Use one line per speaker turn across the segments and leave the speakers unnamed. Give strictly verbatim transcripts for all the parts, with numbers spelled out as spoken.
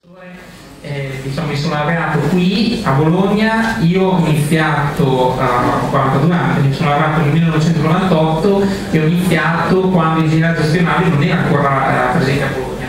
Eh, diciamo, mi sono laureato qui a Bologna, io ho iniziato a quarantadue anni, mi sono laureato nel millenovecentonovantotto e ho iniziato quando ingegneria gestionale non era ancora eh, presente a Bologna.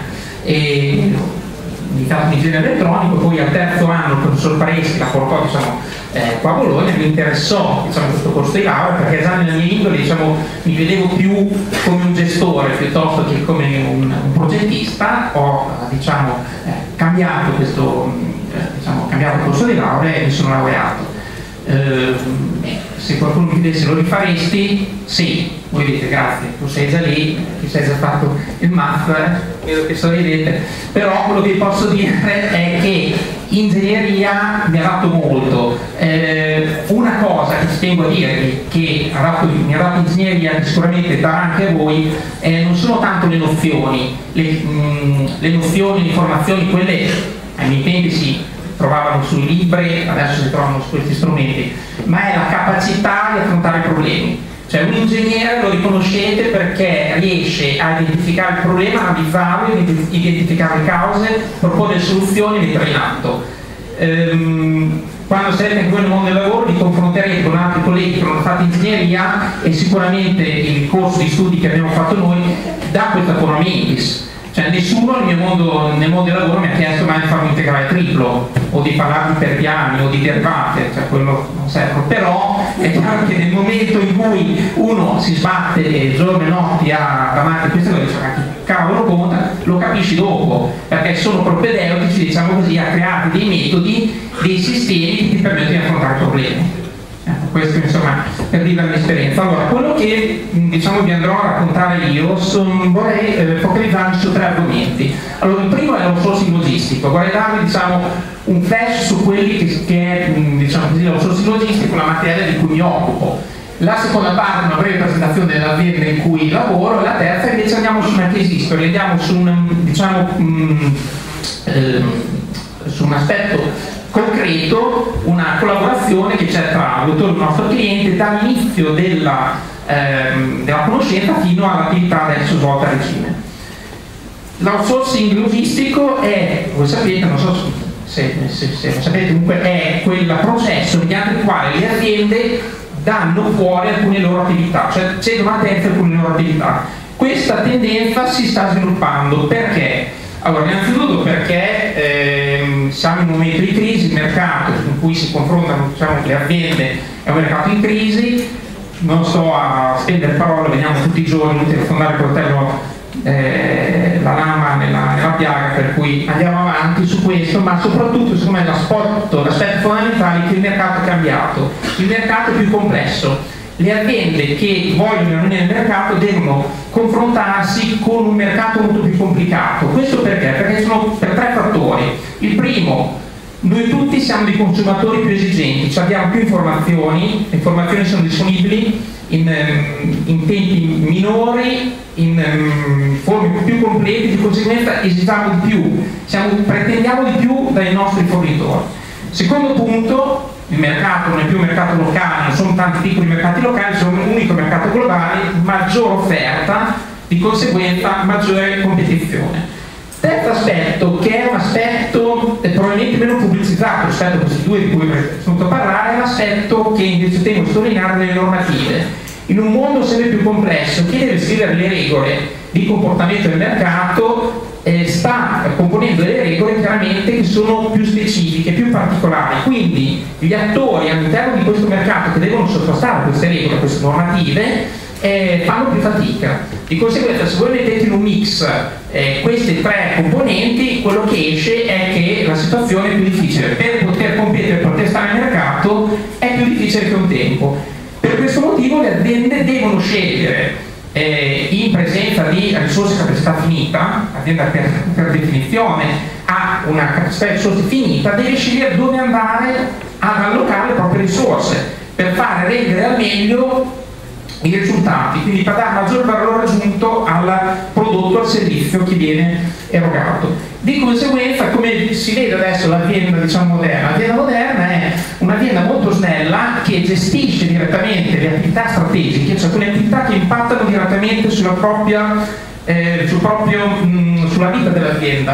E ho iniziato in ingegneria elettronico, poi al terzo anno il professor Pareschi la portò diciamo, eh, qua a Bologna, mi interessò diciamo, questo corso di laurea perché già nella mia indole diciamo, mi vedevo più come un gestore piuttosto che come un, un progettista. Ho diciamo, eh, cambiato questo eh, diciamo, cambiato il corso di laurea e mi sono laureato. Eh, se qualcuno mi chiedesse lo rifaresti? Sì, voi dite grazie, tu sei già lì, ti sei già fatto il math, eh, vedo che sorridete, però quello che posso dire è che ingegneria mi ha dato molto. Eh, una cosa che ci tengo a dirvi, che ha dato, mi ha dato ingegneria, che sicuramente darà anche a voi, eh, non sono tanto le nozioni, le, mh, le nozioni, le informazioni, quelle ai miei tempi si trovavano sui libri, adesso si trovano su questi strumenti, ma è la capacità di affrontare i problemi. Cioè un ingegnere lo riconoscete perché riesce a identificare il problema, analizzarlo, identificare le cause, proporre soluzioni e mettere in atto. Ehm, quando sarete anche voi nel mondo del lavoro vi confronterete con altri colleghi che hanno fatto ingegneria e sicuramente il corso di studi che abbiamo fatto noi dà questa forma mentis. Cioè nessuno nel, mio mondo, nel mondo del lavoro mi ha chiesto mai di fare un integrale triplo o di parlare di perpiani o di derivate, cioè quello non serve, però è chiaro che nel momento in cui uno si sbatte giorno e notti a, davanti a queste cose, dice ma che cavolo conta, lo capisci dopo, perché sono propedeutici, diciamo così, a creare dei metodi, dei sistemi che ti permettono di affrontare problemi. Questo insomma per dire la mia esperienza. Allora, quello che diciamo vi andrò a raccontare io son, vorrei eh, focalizzarmi su tre argomenti. Allora, il primo è l'outsourcing logistico, vorrei darvi diciamo un flash su quelli che, che è diciamo così l'outsourcing logistico, la materia di cui mi occupo. La seconda parte è una breve presentazione dell'azienda in cui lavoro, e la terza invece andiamo su una case history, andiamo su un diciamo mh, eh, su un aspetto concreto, una collaborazione che c'è tra l'autore e il nostro cliente dall'inizio della, ehm, della conoscenza fino all'attività adesso svolta a regime. L'outsourcing logistico è, voi sapete, non so se, se, se lo sapete, comunque è quel processo mediante il quale le aziende danno fuori alcune loro attività, cioè cedono a terzi alcune loro attività. Questa tendenza si sta sviluppando perché? Allora, innanzitutto perché ehm, siamo in un momento di crisi, il mercato in cui si confrontano diciamo, le aziende è un mercato in crisi, non sto a spendere parole, vediamo tutti i giorni, inutile fondare il coltello, eh, la lama nella, nella piaga, per cui andiamo avanti su questo, ma soprattutto secondo me l'aspetto, l'aspetto fondamentale è che il mercato è cambiato, il mercato è più complesso. Le aziende che vogliono rimanere nel mercato devono confrontarsi con un mercato molto più complicato. Questo perché? Perché sono per tre fattori. Il primo, noi tutti siamo dei consumatori più esigenti, cioè abbiamo più informazioni, le informazioni sono disponibili in, in tempi minori, in um, forme più complete, di conseguenza esigiamo di più, siamo, pretendiamo di più dai nostri fornitori. Secondo punto, il mercato non è più un mercato locale, non sono tanti piccoli mercati locali, sono un unico mercato globale, maggior offerta, di conseguenza maggiore competizione. Terzo aspetto, che è un aspetto eh, probabilmente meno pubblicizzato rispetto a questi due di cui ho voluto parlare, è l'aspetto che invece tengo a sottolineare delle normative. In un mondo sempre più complesso, chi deve scrivere le regole di comportamento del mercato Eh, sta componendo delle regole chiaramente che sono più specifiche, più particolari, quindi gli attori all'interno di questo mercato che devono sottostare a queste regole, a queste normative, eh, fanno più fatica. Di conseguenza, se voi mettete in un mix eh, queste tre componenti, quello che esce è che la situazione è più difficile. Per poter competere, per poter stare nel mercato è più difficile che un tempo. Per questo motivo le aziende devono scegliere Eh, in presenza di risorse capacità finita, l'azienda per, per definizione ha una capacità di risorse finita, deve scegliere dove andare ad allocare le proprie risorse per fare rendere al meglio i risultati, quindi per dare maggior valore aggiunto al prodotto, al servizio che viene erogato. Di conseguenza, come si vede adesso l'azienda diciamo moderna, l'azienda moderna è un'azienda molto snella che gestisce direttamente le attività strategiche, cioè quelle attività che impattano direttamente sulla propria, eh, sul proprio, mh, sulla vita dell'azienda.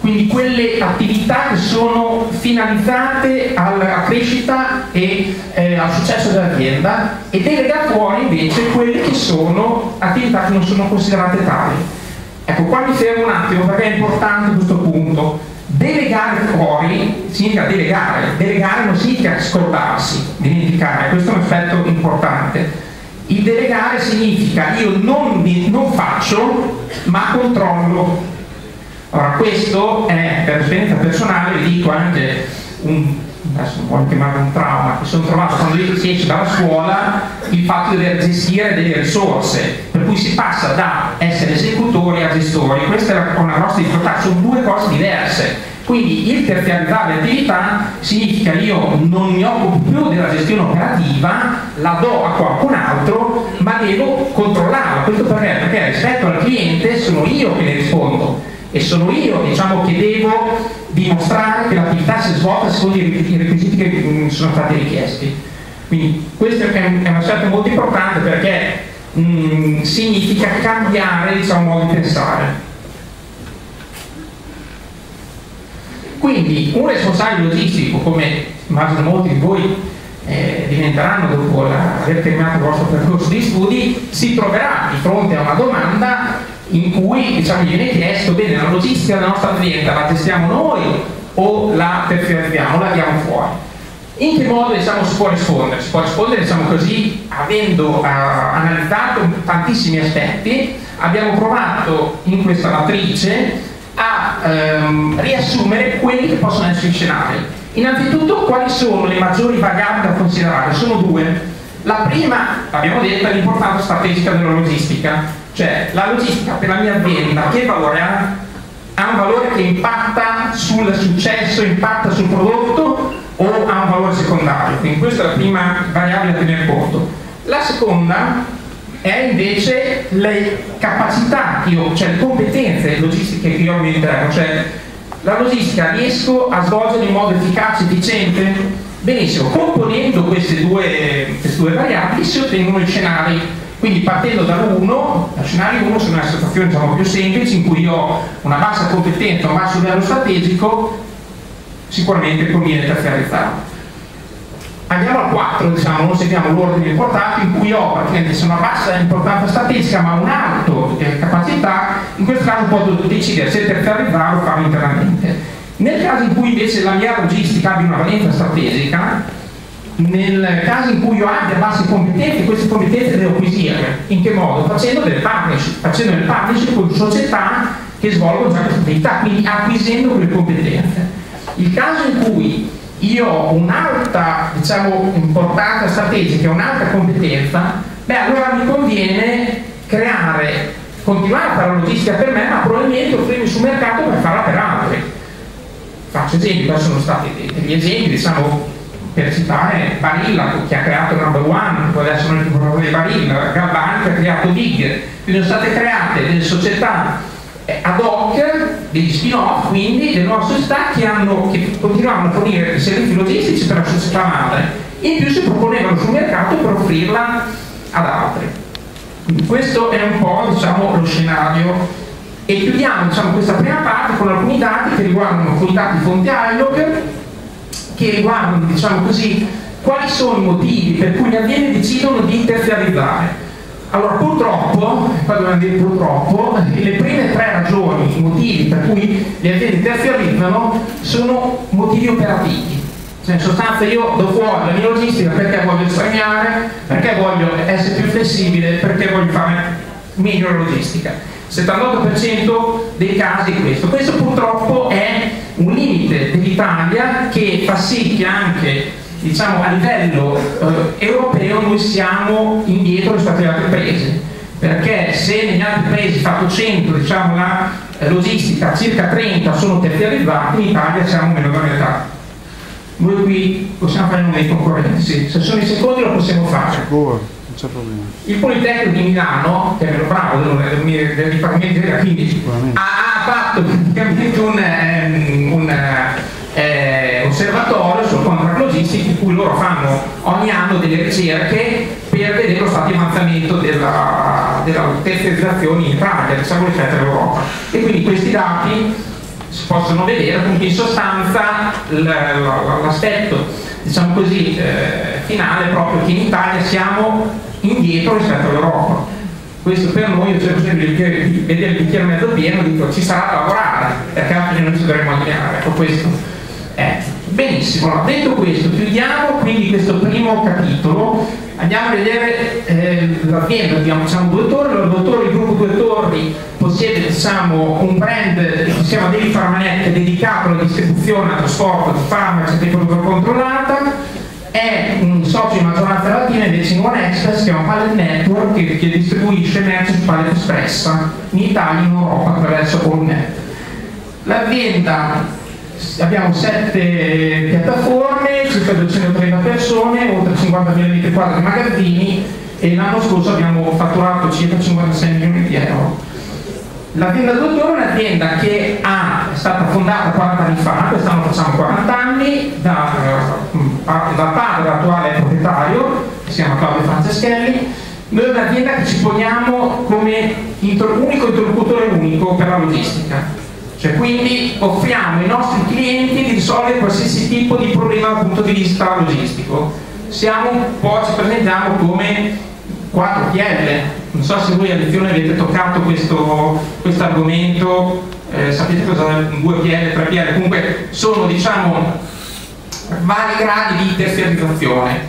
quindi quelle attività che sono finalizzate alla crescita e eh, al successo dell'azienda, e delega fuori invece quelle che sono attività che non sono considerate tali. Ecco, qua mi fermo un attimo perché è importante questo punto. Delegare fuori significa delegare, delegare non significa scordarsi, dimenticare, questo è un aspetto importante. Il delegare significa io non, non faccio ma controllo. Ora questo è, per esperienza personale, vi dico anche un, adesso non voglio chiamare un trauma, che sono trovato quando si esce dalla scuola, il fatto di dover gestire delle risorse, per cui si passa da essere esecutori a gestori. Questa è una grossa difficoltà, sono due cose diverse. Quindi il terziarizzare l'attività significa io non mi occupo più della gestione operativa, la do a qualcun altro, ma devo controllarla. Questo perché? Perché rispetto al cliente sono io che ne rispondo e sono io, diciamo, che devo dimostrare che l'attività si è svolta secondo i requisiti che sono stati richiesti. Quindi questo è un, è un aspetto molto importante perché mh, significa cambiare, diciamo, modo di pensare. Quindi un responsabile logistico, come immagino molti di voi eh, diventeranno dopo la, aver terminato il vostro percorso di studi, si troverà di fronte a una domanda in cui, diciamo, gli viene chiesto: bene, la logistica della nostra azienda la gestiamo noi o la terziarizziamo, la diamo fuori? In che modo, diciamo, si può rispondere? Si può rispondere, diciamo così, avendo uh, analizzato tantissimi aspetti. Abbiamo provato in questa matrice a ehm, riassumere quelli che possono essere gli scenari. Innanzitutto, quali sono le maggiori variabili da considerare? Sono due. La prima, l'abbiamo detto, è l'importanza strategica della logistica, cioè la logistica per la mia azienda che valore ha? Ha un valore che impatta sul successo, impatta sul prodotto, o ha un valore secondario? Quindi questa è la prima variabile da tenere conto. La seconda è invece le capacità che io, cioè le competenze logistiche che io ho all'interno, cioè la logistica riesco a svolgere in modo efficace, efficiente? Benissimo, componendo queste due, queste due variabili si ottengono i scenari. Quindi partendo dall'uno, lo scenario uno sono una situazione, diciamo, più semplice in cui io ho una bassa competenza, un basso livello strategico, sicuramente conviene terziarizzare. Andiamo al quattro, diciamo, non seguiamo l'ordine importante, in cui ho praticamente una bassa importanza statistica ma un'alta eh, capacità. In questo caso posso decidere se terziarizzare o farlo internamente. Nel caso in cui invece la mia logistica abbia una valenza strategica, nel caso in cui io abbia basse competenze, queste competenze devo acquisire. In che modo? Facendo delle partnership, facendo delle partnership con società che svolgono già questa attività, quindi acquisendo quelle competenze. Il caso in cui io ho un'alta, diciamo, importanza strategica e un'alta competenza, beh, allora mi conviene creare, continuare a fare la logistica per me, ma probabilmente offrirmi sul mercato per farla per altri. Faccio esempi, qua sono stati degli esempi, diciamo, per citare Barilla, che ha creato Number One, poi adesso non è più proprio di Barilla, Galvani che ha creato Big, quindi sono state create delle società ad hoc, degli spin-off, quindi delle nuove società che, hanno, che continuavano a fornire i servizi logistici per la società madre, in più si proponevano sul mercato per offrirla ad altri. Quindi questo è un po', diciamo, lo scenario, e chiudiamo, diciamo, questa prima parte con alcuni dati che riguardano alcuni dati fonte I L O C, che riguardano, diciamo così, quali sono i motivi per cui le aziende decidono di terziarizzare. Allora, purtroppo, qua dobbiamo dire purtroppo, le prime tre ragioni, i motivi per cui le aziende terziarizzano sono motivi operativi. Cioè, in sostanza, io do fuori la mia logistica perché voglio risparmiare, perché voglio essere più flessibile, perché voglio fare meglio la logistica. settantotto per cento dei casi è questo. Questo purtroppo è un limite dell'Italia che fa sì che anche, diciamo, a livello eh, europeo noi siamo indietro rispetto agli altri paesi, perché se negli altri paesi fatto cento, diciamo, la eh, logistica, circa trenta sono terziarizzati, in Italia siamo meno della metà. Noi qui possiamo fare numeri concorrenzi, se sono i secondi lo possiamo fare.
Sicuro, non c'è problema.
Il Politecnico di Milano, che è meno bravo del, del, del Dipartimento della quindici, ha, ha fatto praticamente un, um, un eh, osservatorio sul contract logistics, in cui loro fanno ogni anno delle ricerche per vedere lo stato di avanzamento della, della terziarizzazione in Italia, diciamo, rispetto all'Europa. E quindi questi dati si possono vedere. Comunque in sostanza l'aspetto, diciamo così, eh, finale è proprio che in Italia siamo indietro rispetto all'Europa. Questo per noi, io cerco sempre di vedere il bicchiere mezzo pieno, dico ci sarà da lavorare, perché altri non ci dovremmo allineare. Ecco, questo è benissimo. Allora, detto questo, chiudiamo quindi questo primo capitolo. Andiamo a vedere eh, l'azienda. Abbiamo, diciamo, Due Torri. Il dottore, il gruppo Due Torri possiede, diciamo, un brand che si chiama Daily Pharmanet, dedicato alla distribuzione e al trasporto di farmaci e tecnologia controllata. È un socio in maggioranza latina invece in One Express, che è un pallet network che, che distribuisce merci su pallet espressa in Italia e in Europa attraverso Allnet. L'azienda, abbiamo sette piattaforme, circa duecentotrenta persone, oltre cinquantamila metri quadri di magazzini, e l'anno scorso abbiamo fatturato circa cinquantasei milioni di euro. L'azienda Due Torri è un'azienda che ha, è stata fondata quaranta anni fa, quest'anno facciamo quaranta anni, da, da padre dell'attuale proprietario, che si chiama Claudio Franceschelli. Noi è un'azienda che ci poniamo come inter- unico interlocutore unico per la logistica. Cioè, quindi offriamo ai nostri clienti di risolvere qualsiasi tipo di problema dal punto di vista logistico. Siamo un po', ci presentiamo come quattro P L. Non so se voi a lezione avete toccato questo argomento, eh, sapete cosa due P L, tre P L, comunque sono, diciamo, vari gradi di terziarizzazione.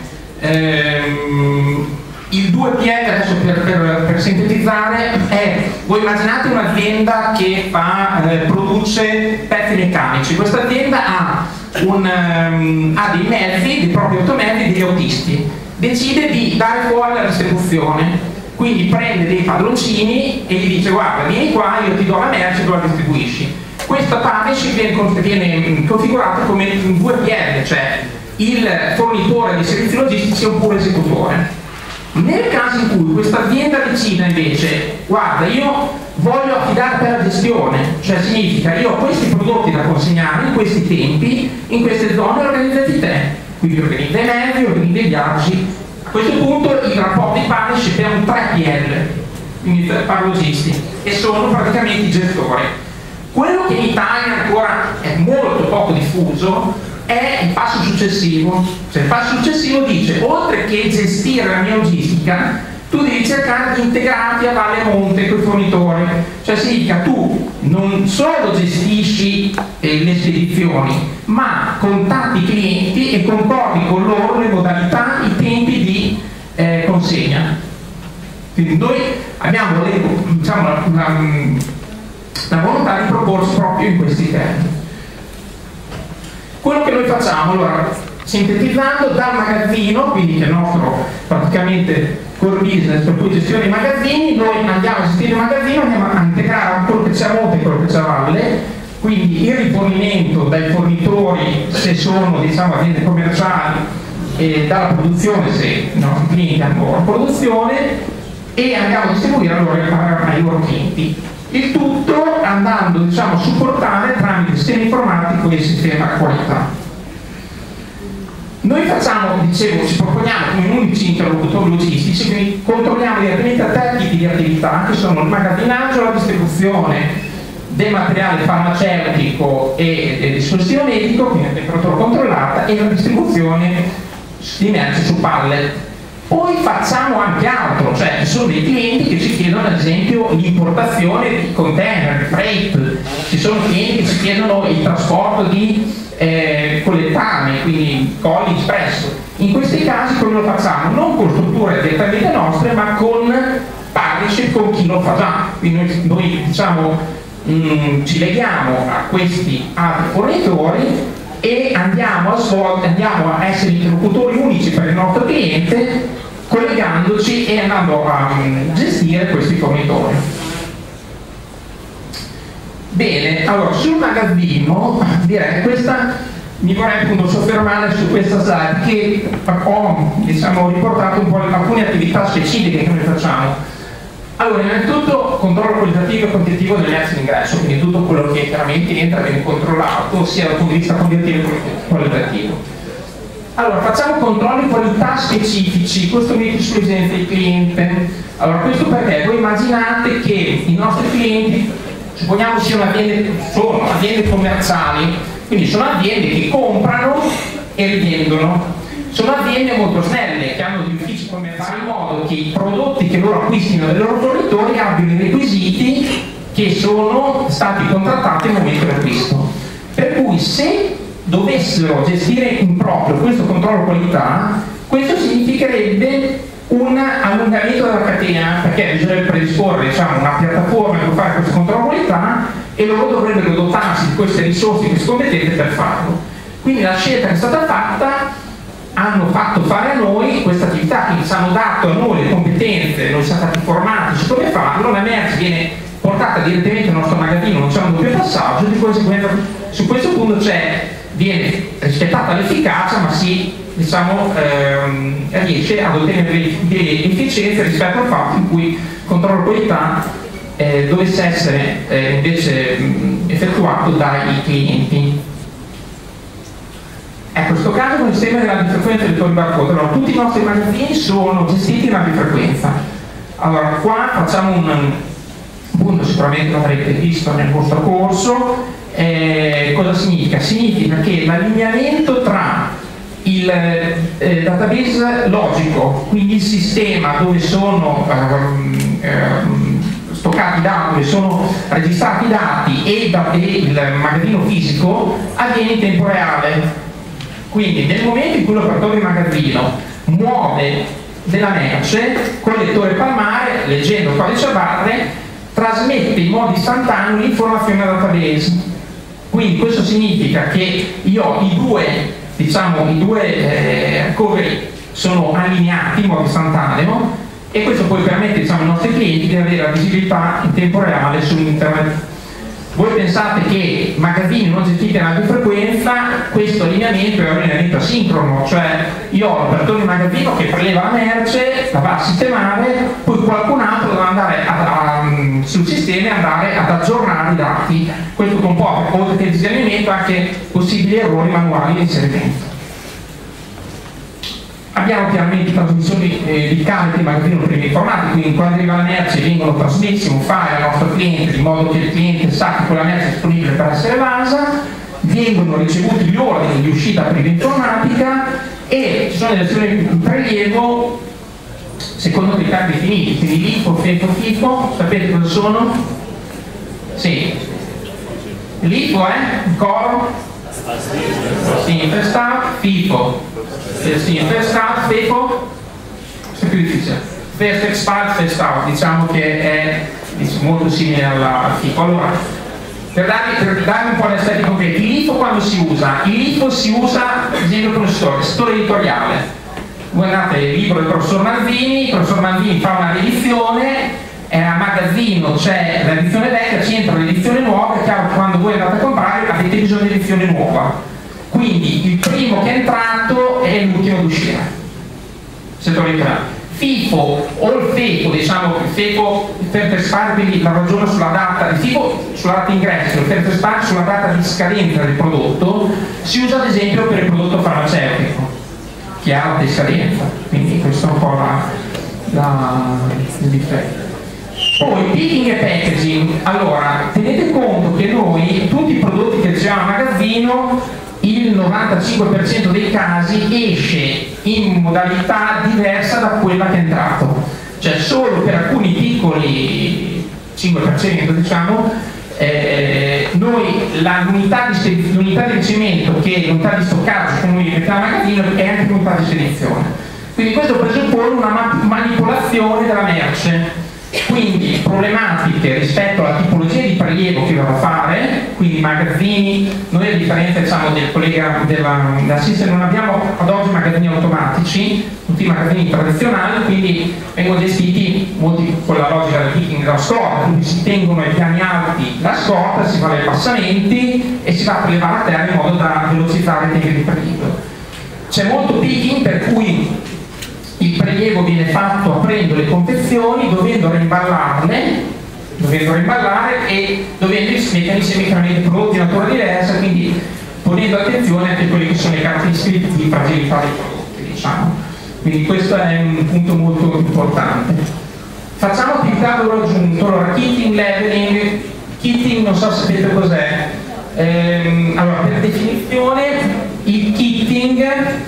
Ehm, Il due P L, adesso per, per, per sintetizzare, è, voi immaginate un'azienda che fa, eh, produce pezzi meccanici. Questa azienda ha, un, um, ha dei mezzi, dei propri automezzi, degli autisti. Decide di dare fuori la distribuzione, quindi prende dei padroncini e gli dice: guarda, vieni qua, io ti do la merce e tu la distribuisci. Questa partnership viene, viene configurata come un due P L, cioè il fornitore di servizi logistici è un puro esecutore. Nel caso in cui questa azienda decida invece: guarda, io voglio affidare per la gestione, cioè significa io ho questi prodotti da consegnare in questi tempi, in queste zone, organizzati te, quindi organizza i mezzi, organizza i viaggi. A questo punto il rapporto di partnership è un tre P L, quindi per logistici, e sono praticamente i gestori. Quello che in Italia ancora è molto poco diffuso è il passo successivo. Cioè il passo successivo dice: oltre che gestire la mia logistica, tu devi cercare di integrarti a valle a monte con i fornitori. Cioè significa, tu non solo gestisci eh, le spedizioni, ma contatti i clienti e concordi con loro le modalità, i tempi di eh, consegna. Quindi noi abbiamo, diciamo, la, la, la volontà di proporsi proprio in questi termini. Quello che noi facciamo, allora, sintetizzando, dal magazzino, quindi che è il nostro praticamente core business, per cui gestione dei magazzini, noi andiamo a gestire il magazzino, andiamo a integrare quello che c'è a monte e quello che c'è a valle, quindi il rifornimento dai fornitori, se sono, diciamo, aziende commerciali, e dalla produzione, se i nostri clienti hanno la produzione, e andiamo a distribuire allora ai loro clienti. Il tutto andando, diciamo, a supportare tramite sistema informatico e il sistema qualità. Noi facciamo, dicevo, ci proponiamo come unici interlocutori logistici, quindi controlliamo direttamente tre tipi di attività, che sono il magazzinaggio, la distribuzione del materiale farmaceutico e del dispositivo medico, quindi la temperatura controllata, e la distribuzione di merci su pallet. Poi facciamo anche altro, cioè ci sono dei clienti che ci chiedono ad esempio l'importazione di container, di freight, ci sono clienti che ci chiedono il trasporto di eh, collettame, quindi colli espresso. In questi casi come lo facciamo? Non con strutture direttamente nostre, ma con partnership con chi lo fa già. Quindi noi, noi diciamo, mh, ci leghiamo a questi altri fornitori e andiamo a, svolgere, andiamo a essere interlocutori unici per il nostro cliente, collegandoci e andando a um, gestire questi fornitori. Bene, allora sul magazzino direi che questa mi vorrei appunto soffermare su questa slide, che ho, diciamo, riportato un po' alcune attività specifiche che noi facciamo. Allora, innanzitutto controllo qualitativo e quantitativo delle merci in ingresso, quindi tutto quello che veramente entra viene controllato sia dal punto di vista quantitativo che qualitativo. Allora, facciamo controlli qualità specifici, questo mette sull'esigenza del cliente. Allora, questo perché voi immaginate che i nostri clienti supponiamo siano aziende, sono aziende commerciali, quindi sono aziende che comprano e rivendono. Sono aziende molto snelle, che hanno degli uffici commerciali in modo che i prodotti che loro acquistino dai loro fornitori abbiano i requisiti che sono stati contrattati al momento dell'acquisto. Per cui se dovessero gestire in proprio questo controllo qualità, questo significherebbe un allungamento della catena, perché bisognerebbe predisporre, diciamo, una piattaforma per fare questo controllo qualità e loro dovrebbero dotarsi di queste risorse, di queste competenze per farlo. Quindi la scelta che è stata fatta, hanno fatto fare a noi questa attività, quindi ci hanno dato a noi le competenze, noi siamo stati formati su come farlo, la merce viene portata direttamente nel nostro magazzino, non c'è un doppio passaggio, di conseguenza su questo punto c'è, viene rispettata l'efficacia, ma si diciamo, ehm, riesce ad ottenere delle efficienze rispetto al fatto in cui il controllo qualità eh, dovesse essere eh, invece mh, effettuato dai clienti. Ecco, in questo caso con il sistema della radiofrequenza del tuo barcode, allora tutti i nostri magazzini sono gestiti in radiofrequenza. Allora qua facciamo un punto, sicuramente l'avrete visto nel vostro corso. Eh, cosa significa? Significa che l'allineamento tra il eh, database logico, quindi il sistema dove sono ehm, ehm, stoccati i dati, dove sono registrati i dati e, da, e il magazzino fisico avviene in tempo reale. Quindi nel momento in cui l'operatore di magazzino muove della merce con il lettore palmare, leggendo il codice a barre, trasmette in modo istantaneo l'informazione al database. Quindi questo significa che io ho i due, diciamo, i due eh, recovery sono allineati in modo istantaneo e questo poi permette, diciamo, ai nostri clienti di avere la visibilità in tempo reale su internet. Voi pensate che magazzini non gestiti in radiofrequenza, questo allineamento è un allineamento asincrono, cioè io ho l'operatore di magazzino che preleva la merce, la va a sistemare, poi qualcun altro dovrà andare a, a, sul sistema e andare ad aggiornare i dati. Questo comporta, oltre che il disallineamento, anche possibili errori manuali di inserimento. Abbiamo chiaramente trasmissioni eh, di cariche di magazzino prima informati, quindi quando arriva la merce vengono trasmessi un file al nostro cliente in modo che il cliente sa che quella merce è disponibile per essere evasa, vengono ricevuti gli ordini di uscita prima informatica e ci sono delle azioni di prelievo secondo criteri definiti, quindi l'I F O, FIFO, FIFO, sapete cosa sono? Sì. L'I F O è il coro? Sì, first out, FIFO. Sì, first out, FIFO, è più difficile. First expired, first out, diciamo che è diciamo, molto simile alla FIFO. Allora, per darvi, per darvi un po' l'estetica concreta, l'I F O quando si usa? Il L'I F O si usa, ad esempio, con il settore, settore editoriale. Voi andate nel libro del professor Manzini, il professor Manzini fa una riedizione, è a magazzino, c'è l'edizione vecchia, ci entra l'edizione nuova, è chiaro che quando voi andate a comprare avete bisogno di edizione nuova. Quindi il primo che è entrato è l'ultimo ad uscire. Settore editoriale. FIFO o il FIFO, diciamo che il FIFO, il first expired, quindi la ragione sulla data, il FIFO sulla data d'ingresso, il first expired sulla data di scadenza del prodotto, si usa ad esempio per il prodotto farmaceutico, che ha la scadenza, quindi questo è un po' la, la, il difetto. Poi picking e packaging, allora tenete conto che noi tutti i prodotti che riceviamo al magazzino il novantacinque per cento dei casi esce in modalità diversa da quella che è entrato, cioè solo per alcuni piccoli cinque per cento diciamo eh, noi l'unità di, l'unità di ricevimento che è l'unità di stoccaggio che noi mettiamo al magazzino è anche l'unità di spedizione, quindi questo presuppone una manipolazione della merce. Quindi problematiche rispetto alla tipologia di prelievo che vanno a fare, quindi magazzini, noi a differenza diciamo, del collega della, della System non abbiamo ad oggi magazzini automatici, tutti i magazzini tradizionali, quindi vengono gestiti molti con la logica del picking della scorta, quindi si tengono ai piani alti la scorta, si fa dei passamenti e si va a prelevare a terra in modo da velocizzare i tempi di prelievo. C'è molto picking per cui il prelievo viene fatto aprendo le confezioni, dovendo rimballarle, dovendo rimballare e dovendo mettere insieme chiaramente prodotti di natura diversa, quindi ponendo attenzione anche a quelle che sono le caratteristiche di fragilità dei prodotti, diciamo. Quindi questo è un punto molto importante. Facciamo attività a valore aggiunto, allora kitting, leveling, Kitting non so se sapete cos'è. Ehm, allora, per definizione, il kitting,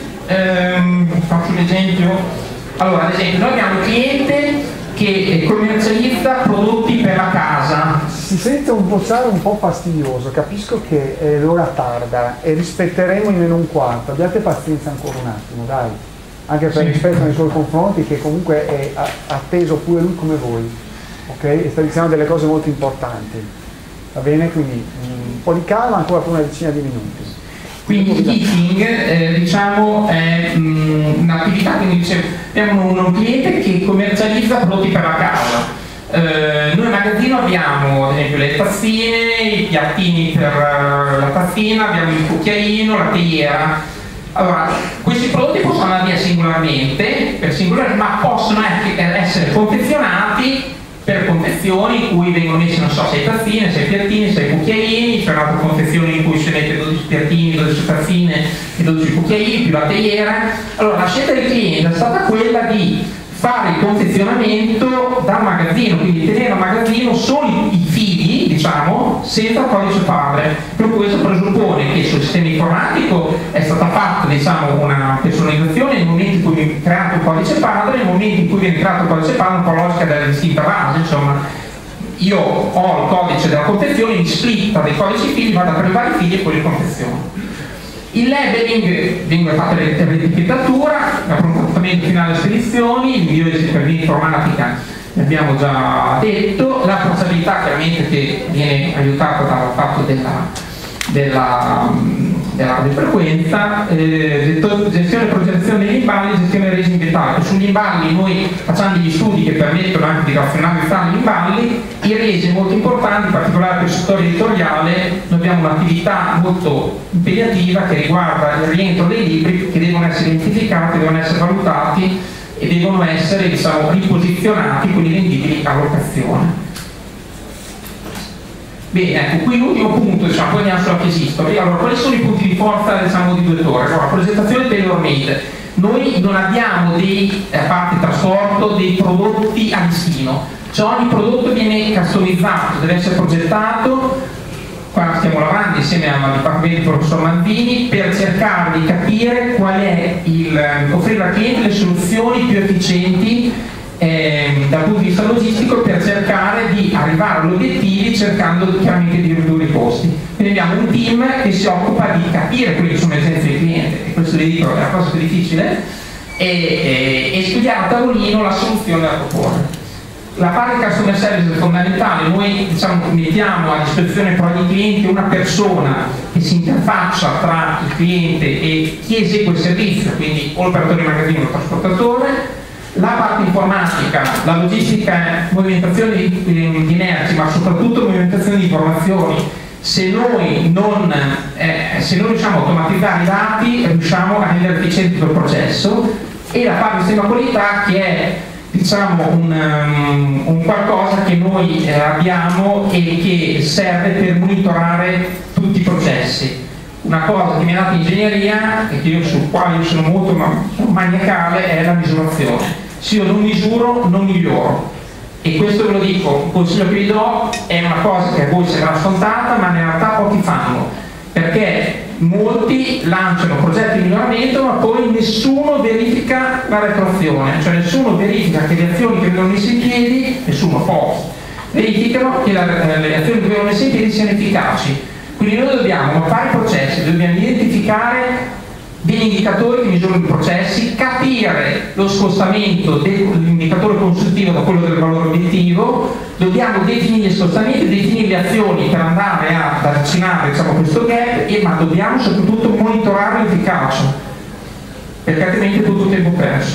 ehm, faccio un esempio. Allora, ad esempio, noi abbiamo un cliente che commercializza prodotti per la casa.
Si sente un bozzare un po' fastidioso, capisco che è l'ora tarda e rispetteremo in meno un quarto, abbiate pazienza ancora un attimo, dai, anche per
sì.
rispetto nei suoi confronti, che comunque è atteso pure lui come voi, ok? E sta dicendo delle cose molto importanti, va bene? Quindi un po' di calma ancora per una decina di minuti.
Quindi il kitting, eh, diciamo, è mh, un'attività, quindi dicevo, abbiamo un, un cliente che commercializza prodotti per la casa. Eh, noi in magazzino abbiamo ad esempio le tazzine, i piattini per uh, la tazzina, abbiamo il cucchiaino, la teiera. Allora, questi prodotti possono andare via singolarmente, per singolare, ma possono essere confezionati per confezioni in cui vengono messi, non so, sei tazzine, sei piattini, sei cucchiaini, c'è un'altra confezione in cui scegliete dodici piattini, dodici tazzine e dodici cucchiaini, più la teiera. Allora, la scelta del cliente è stata quella di fare il confezionamento dal magazzino, quindi tenere al magazzino solo i fili, diciamo, senza codice padre. Per questo presuppone che sul sistema informatico è stata fatta, diciamo, una personalizzazione nel momento in cui viene creato il codice padre, nel momento in cui viene creato il codice padre, un po' logica della distinta base, insomma. Io ho il codice della confezione, mi splitta dei codici fili, vado a prelevare i fili e poi li confeziono. Il labeling viene fatto l'etichettatura, l'approntamento finale delle spedizioni, l'invio per via informatica, ne abbiamo già detto, la tracciabilità chiaramente che viene aiutata dal fatto della, della, della radiofrequenza, eh, gestione e progettazione degli imballi, gestione dei resi inventari. Sugli imballi noi facciamo degli studi che permettono anche di razionalizzare gli imballi. I resi è molto importante, in particolare per il settore editoriale. Noi abbiamo un'attività molto impegnativa che riguarda il rientro dei libri che devono essere identificati, devono essere valutati e devono essere, diciamo, riposizionati, quindi vendibili a locazione. Bene, ecco, qui l'ultimo punto, diciamo, poi andiamo sulla case history. Allora, quali sono i punti di forza, diciamo, di due torri? Allora, progettazione tailor made. Noi non abbiamo dei, a parte il trasporto, dei prodotti a destino. Cioè ogni prodotto viene customizzato, deve essere progettato. Qua stiamo lavorando insieme al Dipartimento del Professor Manzini per cercare di capire qual è il, offrire al cliente le soluzioni più efficienti eh, dal punto di vista logistico per cercare di arrivare agli obiettivi cercando chiaramente di ridurre i costi. Quindi abbiamo un team che si occupa di capire quelle che sono le esigenze del cliente, e questo vi dico è la cosa più difficile, e, e, e studiare a tavolino la soluzione da proporre. La parte customer service è fondamentale, noi, diciamo, mettiamo a disposizione per ogni cliente una persona che si interfaccia tra il cliente e chi esegue il servizio, quindi o l'operatore di magazzino o il trasportatore. La parte informatica, la logistica, movimentazione di, di merci, ma soprattutto movimentazione di informazioni. Se noi non, eh, se non riusciamo a automatizzare i dati, riusciamo a rendere efficiente il processo. E la parte di sistema qualità, che è, diciamo, un, um, un qualcosa che noi eh, abbiamo e che serve per monitorare tutti i processi. Una cosa che mi ha dato ingegneria e che io, sul quale io sono molto ma, maniacale è la misurazione. Se io non misuro, non miglioro. E questo ve lo dico, il consiglio che vi do è una cosa che a voi sembra scontata, ma in realtà pochi fanno, perché molti lanciano progetti di miglioramento, ma poi nessuno verifica la retroazione, cioè nessuno verifica che le azioni che vengono messe in piedi, nessuno poco, verificano che la, le azioni che vengono messe in piedi siano efficaci. Quindi noi dobbiamo mappare i processi, dobbiamo identificare degli indicatori che misurano i processi, capire lo scostamento dell'indicatore consultivo da quello del valore obiettivo, dobbiamo definire gli scostamenti, definire le azioni per andare ad avvicinare, diciamo, questo gap, e, ma dobbiamo soprattutto monitorare l'efficacia, perché altrimenti è tutto tempo perso.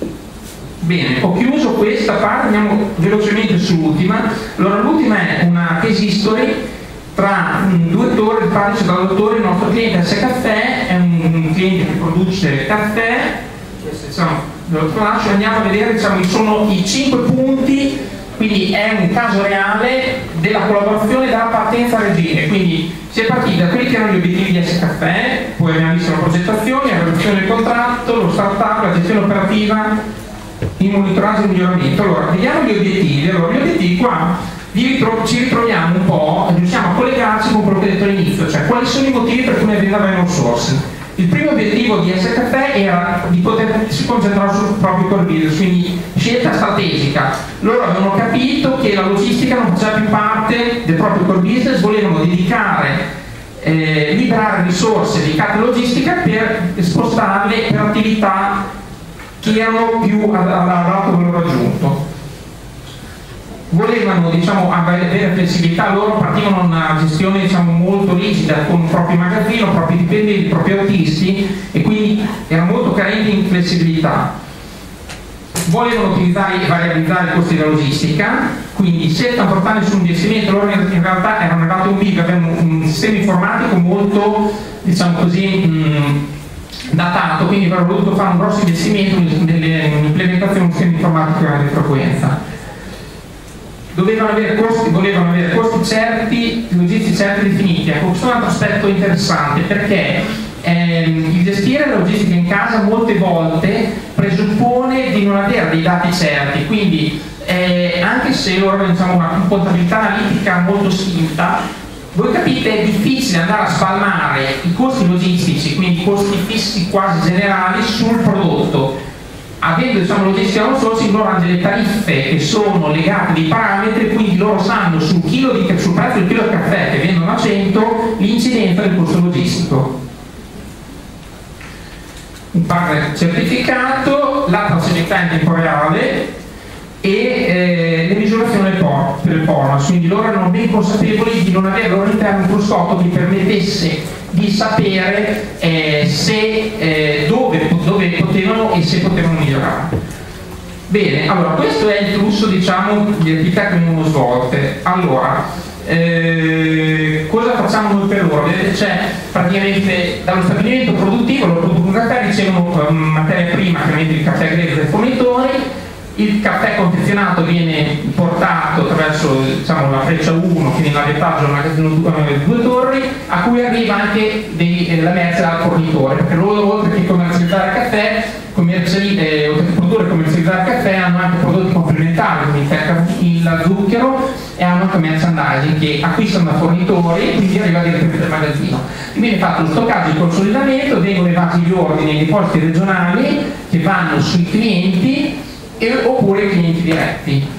Bene, ho chiuso questa parte, andiamo velocemente sull'ultima. Allora, l'ultima è una case history tra um, due attori, il padre traduttore. Il nostro cliente S Caffè è un, un cliente che produce caffè, diciamo, ve lo lascio, andiamo a vedere, diciamo, sono i cinque punti, quindi è un caso reale della collaborazione dalla partenza a regime. Quindi si è partiti da quelli che erano gli obiettivi di S Caffè, poi abbiamo visto la progettazione, la redazione del contratto, lo start-up, la gestione operativa, il monitoraggio e il miglioramento. Allora, vediamo gli obiettivi. Allora, gli obiettivi qua ritro ci ritroviamo un po', riusciamo a collegarci con quello che ho detto all'inizio, cioè quali sono i motivi per cui un'azienda va in outsourcing. Il primo obiettivo di Nescafè era di potersi concentrare sul proprio core business, quindi scelta strategica. Loro avevano capito che la logistica non faceva più parte del proprio core business, volevano dedicare Eh, liberare risorse dedicate alla logistica per spostarle per attività che erano più all'alto valore aggiunto. Volevano, diciamo, avere flessibilità, loro partivano da una gestione, diciamo, molto rigida con il proprio magazzino, i propri dipendenti, i propri autisti, e quindi erano molto carenti in flessibilità. Volevano ottimizzare e variabilizzare i costi della logistica, quindi scelta importante sull'investimento. Loro in realtà erano arrivati a un big, avevano un sistema informatico molto, diciamo così, mh, datato, quindi avrebbero dovuto fare un grosso investimento nell'implementazione di un sistema informatico di frequenza. Dovevano avere costi, volevano avere costi certi, logistici certi definiti. Ecco, questo è un altro aspetto interessante, perché ehm, il gestire la logistica in casa molte volte presuppone di non avere dei dati certi, quindi eh, anche se loro, diciamo, una contabilità analitica molto spinta, voi capite, è difficile andare a spalmare i costi logistici, quindi i costi fissi quasi generali, sul prodotto. Avendo, diciamo, logistica outsourcing, loro hanno delle tariffe che sono legate a dei parametri, quindi loro sanno sul, chilo di, sul prezzo del chilo di caffè che vendono a cento l'incidenza del costo logistico. Un partner certificato, la tracciabilità in tempo reale e eh, le misurazioni del performance, quindi loro erano ben consapevoli di non avere al loro interno un cruscotto che permettesse di sapere eh, se, eh, dove, dove potevano e se potevano migliorare. Bene, allora questo è il flusso, diciamo, di attività che vengono svolte. Allora, eh, cosa facciamo noi per loro? Vedete, c'è praticamente dallo stabilimento produttivo, loro producono caffè, ricevono um, materia prima, chiaramente il caffè grezzo dai fornitori. Il caffè confezionato viene portato attraverso, diciamo, la freccia uno, quindi l'avvetaggio del magazzino due torri, a cui arriva anche dei, eh, la merce dal fornitore, perché loro, oltre che commercializzare caffè, commerciali, eh, oltre che produrre e commercializzare caffè, hanno anche prodotti complementari, quindi il zucchero, e hanno anche merchandising che acquistano da fornitori e quindi arriva direttamente dal magazzino. Viene fatto lo stoccaggio e il consolidamento, vengono levati gli ordini nei depositi regionali che vanno sui clienti e, oppure clienti diretti.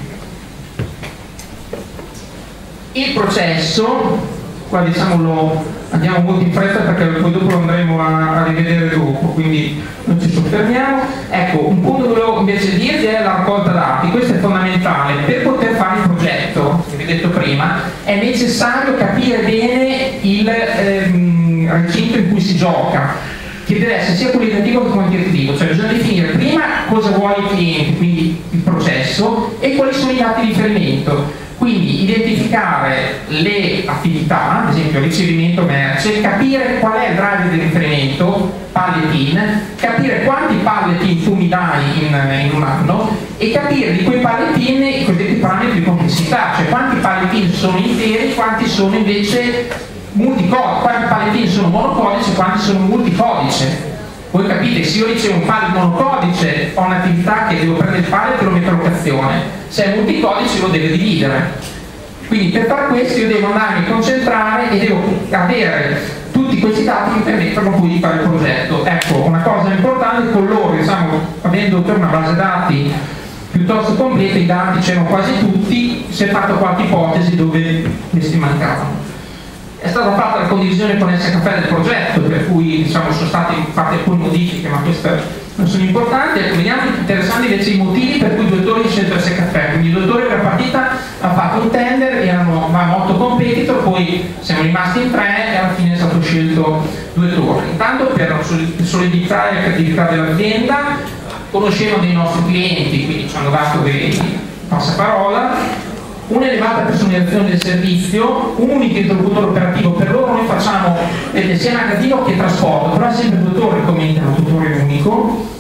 Il processo, qua diciamo lo andiamo molto in fretta perché poi dopo lo andremo a, a rivedere dopo, quindi non ci soffermiamo. Ecco, un punto che volevo invece dirvi è la raccolta dati. Questo è fondamentale. Per poter fare il progetto, che vi ho detto prima, è necessario capire bene il ehm, recinto in cui si gioca, che deve essere sia qualitativo che quantitativo, cioè bisogna definire prima cosa vuole il cliente, quindi il processo, e quali sono i dati di riferimento. Quindi identificare le attività, ad esempio ricevimento merce, capire qual è il driver di riferimento, palletin, capire quanti palletin tu mi dai in, in un anno e capire di quei palletin i cosiddetti parametri di complessità, cioè quanti palletin sono interi, quanti sono invece multicodice, quanti palletin sono monocodice e quanti sono multicodice. Voi capite, se io ricevo un pallet monocodice ho un'attività che devo prendere il pallet e lo metto a locazione, se è multicodice lo deve dividere. Quindi per fare questo io devo andarmi a concentrare e devo avere tutti questi dati che permettono poi di fare il progetto. Ecco, una cosa importante, con loro, diciamo, avendo una base dati piuttosto completa, i dati c'erano quasi tutti, si è fatta qualche ipotesi dove questi mancavano. È stata fatta la condivisione con Nescafè del progetto, per cui, diciamo, sono state fatte alcune modifiche, ma queste non sono importanti. Ecco, vediamo interessanti invece i motivi per cui i due torri hanno scelto Nescafè. Quindi i due torri per partita hanno fatto un tender, erano otto competitor, poi siamo rimasti in tre e alla fine è stato scelto due torri. Intanto per solidificare la credibilità dell'azienda, conoscevano dei nostri clienti, quindi ci hanno dato dei passaparola, un'elevata personalizzazione del servizio, un unico interlocutore operativo. Per loro noi facciamo eh, sia magazzino che trasporto, però è sempre il dottore come interlocutore unico,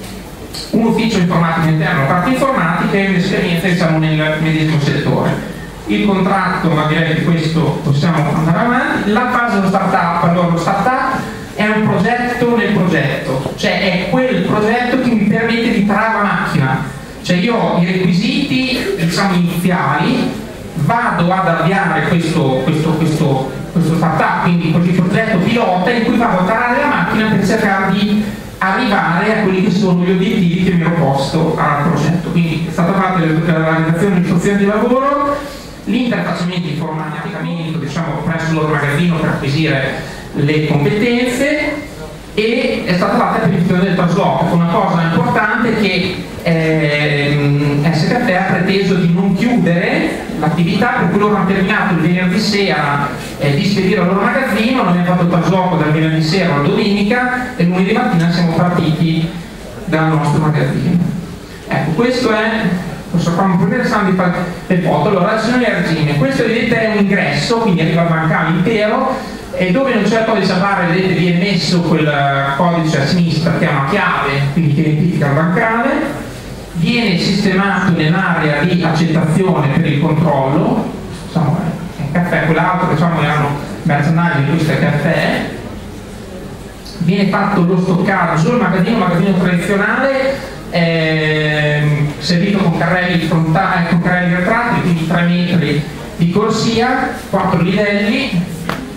un ufficio informatico interno, parte informatica e un'esperienza, diciamo, nel medesimo settore. Il contratto, ma direi che questo possiamo andare avanti. La fase dello startup, allora lo startup è un progetto nel progetto, cioè è quel progetto che mi permette di trarre la macchina. Cioè io ho i requisiti, diciamo, iniziali, vado ad avviare questo, questo, questo, questo startup, quindi questo progetto pilota in cui vado a tarare la macchina per cercare di arrivare a quelli che sono gli obiettivi che mi ero posto al progetto. Quindi è stata fatta la realizzazione di istruzione di lavoro, l'interfacciamento informaticamente, diciamo, presso il loro magazzino per acquisire le competenze, e è stata fatta la pianificazione del trasloco. Una cosa importante è che eh, S K F ha preteso di non chiudere l'attività, per cui loro hanno terminato il venerdì sera eh, di spedire al loro magazzino, non abbiamo fatto il trasloco dal venerdì sera alla domenica e lunedì mattina siamo partiti dal nostro magazzino. Ecco, questo è, posso fare un po' interessante le foto. Allora, adesso noi a regime, questo vedete è un ingresso, quindi arriva il bancale intero, e dove non c'è il codice a barre, vedete, viene messo quel codice a sinistra che è una chiave, quindi che identifica il bancale, viene sistemato nell'area di accettazione per il controllo, diciamo, è un caffè, quell'altro diciamo erano merchandising, questo è caffè, viene fatto lo stoccaggio, il magazzino, il magazzino tradizionale, eh, servito con carrelli frontali, con carrelli retratili, quindi tre metri di corsia, quattro livelli.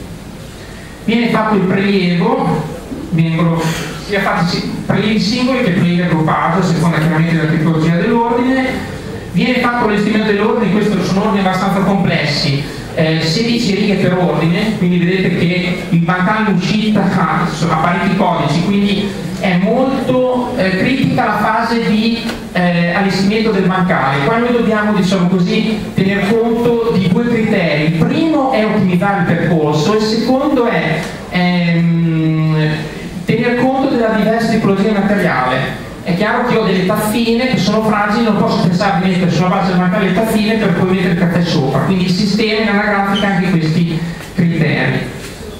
Viene fatto il prelievo, vengono sia fatti prelievi singoli che prelievi aggruppati, a seconda chiaramente della tipologia dell'ordine. Viene fatto l'allestimento dell'ordine, questi sono ordini abbastanza complessi, eh, sedici righe per ordine, quindi vedete che il bancale in uscita ha, ha parecchi codici, quindi è molto eh, critica la fase di eh, allestimento del bancale. Qua noi dobbiamo, diciamo così, tener conto di due criteri. Il primo è ottimizzare il percorso, il secondo è ehm, tener conto della diversa tipologia materiale. È chiaro che ho delle tazzine che sono fragili, non posso pensare di mettere sulla base del bancale le tazzine per poi mettere il caffè sopra, quindi il sistema nella grafica anche questi criteri.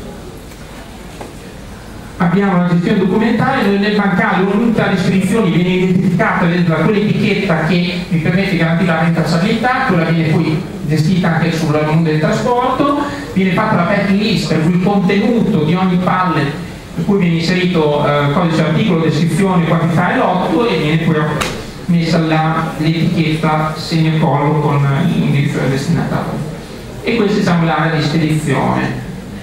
Abbiamo la gestione documentale, noi nel bancale un'unità di spedizioni viene identificata da quell'etichetta che mi permette di garantire la rintracciabilità, quella viene poi gestita anche sul mondo del trasporto, viene fatta la packing list per cui il contenuto di ogni pallet, per cui viene inserito eh, codice articolo, descrizione, quantità e lotto, e viene poi messa l'etichetta segno-collo con l'indirizzo del destinatario. E questa diciamo l'area di spedizione.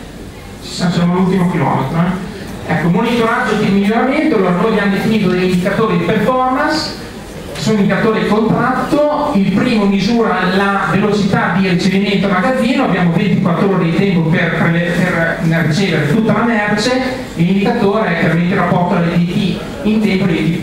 Siamo all'ultimo chilometro. Eh? Ecco, monitoraggio di miglioramento. Allora noi abbiamo definito degli indicatori di performance, sono indicatori di contratto. Il primo misura la velocità di ricevimento a magazzino, abbiamo ventiquattro ore di tempo per, per, per ricevere tutta la merce. L'indicatore è chiaramente il rapporto alle D T in tempo di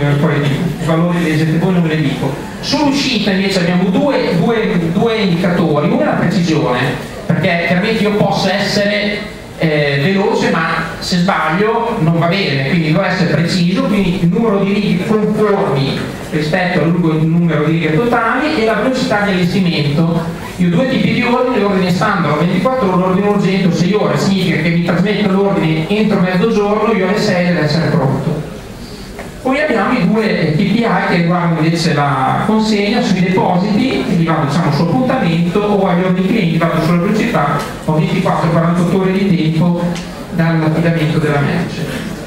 valori leggete, voi non ve le dico. Sull'uscita invece abbiamo due, due, due indicatori, uno è la precisione, perché chiaramente io posso essere Eh, veloce, ma se sbaglio non va bene, quindi devo essere preciso, quindi il numero di righe conformi rispetto al numero di righe totali e la velocità di allestimento. Io ho due tipi di ordini, l'ordine standard ventiquattro ore, l'ordine urgente sei ore, significa che mi trasmetto l'ordine entro mezzogiorno, io alle sei deve essere pronto. Poi abbiamo i due K P I che riguardano invece la consegna sui depositi, quindi vado diciamo sul appuntamento, o agli ordini clienti vado sulla velocità, ho ventiquattro quarantotto ore di tempo dall'affidamento della merce.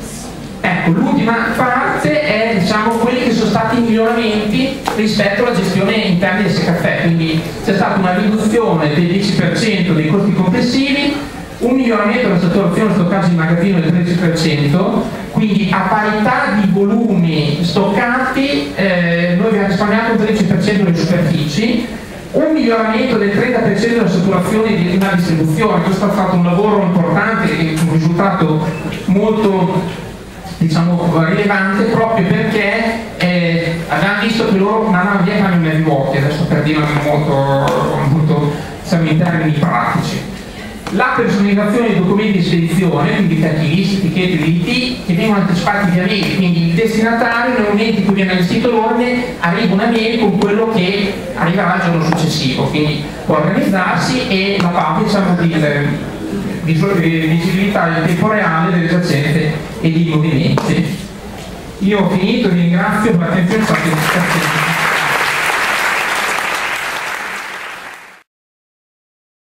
Ecco, l'ultima parte è diciamo quelli che sono stati i miglioramenti rispetto alla gestione interna di S K F, quindi c'è stata una riduzione del dieci per cento dei costi complessivi, un miglioramento della saturazione e stoccaggio in magazzino del tredici per cento, quindi a parità di volumi stoccati eh, noi abbiamo risparmiato un tredici per cento delle superfici, un miglioramento del trenta per cento della saturazione di una distribuzione. Questo è stato un lavoro importante e un risultato molto diciamo rilevante, proprio perché eh, abbiamo visto che loro andavano via camioni vuoti, adesso per dirlo molto, molto diciamo, in termini pratici. La personalizzazione dei documenti di spedizione, quindi packing list, etichette di I T che vengono anticipati via mail, quindi il destinatario nel momento in cui viene allestito l'ordine arriva una mail con quello che arriverà il giorno successivo, quindi può organizzarsi, e la parte diciamo di visibilità in tempo reale delle giacenze e dei movimenti. Io ho finito, vi ringrazio per l'attenzione.